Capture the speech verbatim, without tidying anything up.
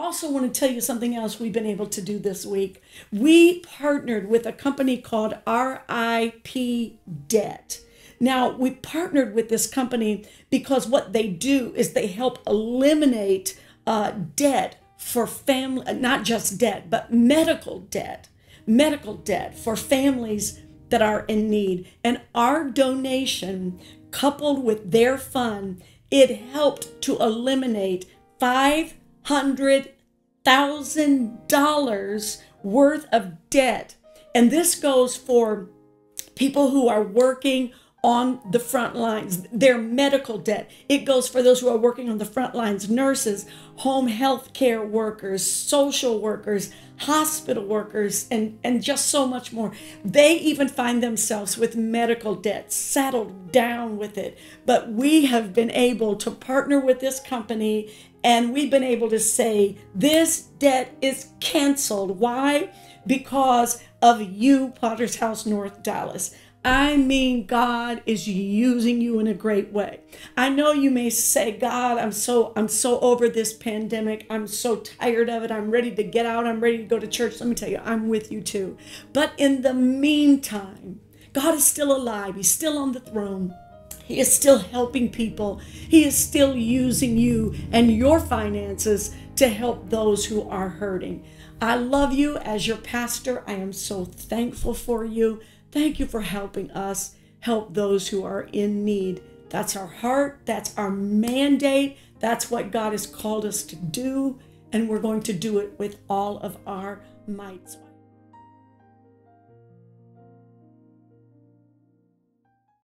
also want to tell you something else we've been able to do this week. We partnered with a company called R I P Debt. Now, we partnered with this company because what they do is they help eliminate uh, debt for family, not just debt, but medical debt, medical debt for families that are in need. And our donation, coupled with their fund, it helped to eliminate five hundred thousand dollars worth of debt. And this goes for people who are working on the front lines, their medical debt. It goes for those who are working on the front lines, nurses, home health care workers, social workers, hospital workers, and, and just so much more. They even find themselves with medical debt, saddled down with it. But we have been able to partner with this company, and we've been able to say, this debt is canceled. Why? Because of you, Potter's House North Dallas. I mean, God is using you in a great way. I know you may say, God, I'm so I'm so over this pandemic. I'm so tired of it. I'm ready to get out. I'm ready to go to church. Let me tell you, I'm with you too. But in the meantime, God is still alive. He's still on the throne. He is still helping people. He is still using you and your finances to help those who are hurting. I love you as your pastor. I am so thankful for you. Thank you for helping us help those who are in need. That's our heart. That's our mandate. That's what God has called us to do. And we're going to do it with all of our might.